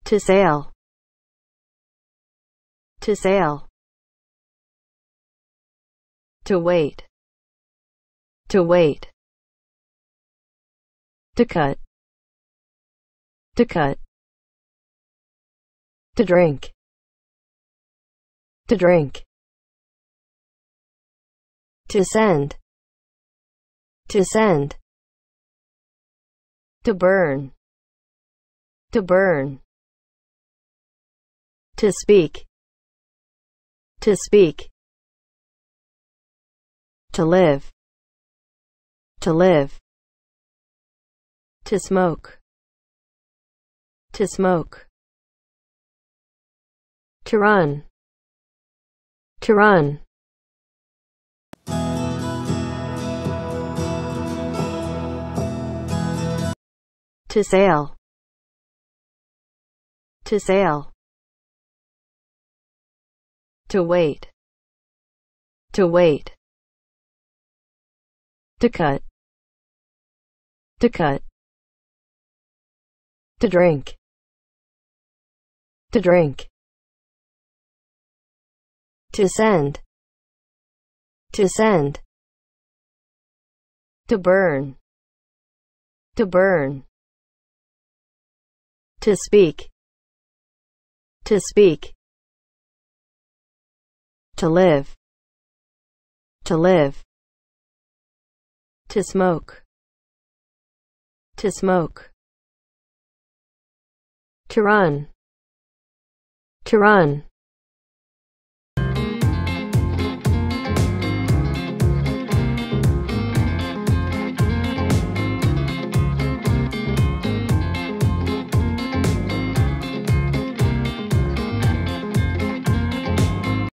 To sail. To sail. To wait. To wait. To cut. To cut. To drink. To drink. To send. To send. To burn. To burn. To speak. To speak. To live. To live. To smoke. To smoke. To run. To run. To sail. To sail. To wait. To wait. To cut. To cut. To drink. To drink. To send. To send. To burn. To burn. To speak. To speak. To live. To live. To smoke. To smoke. To run. To run.